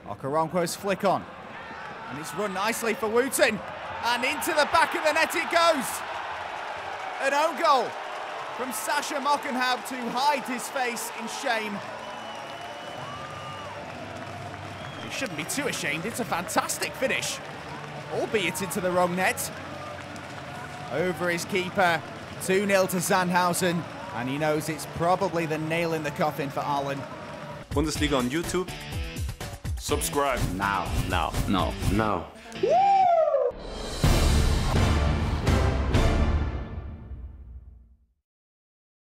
Okoronkwo's flick on. And it's run nicely for Wooten. And into the back of the net it goes. An own goal from Sascha Mockenhaupt to hide his face in shame. He shouldn't be too ashamed. It's a fantastic finish, albeit into the wrong net. Over his keeper, 2-0 to Sandhausen, and he knows it's probably the nail in the coffin for Aalen. Bundesliga on YouTube. Subscribe. Now. Now. No. Now. Woo!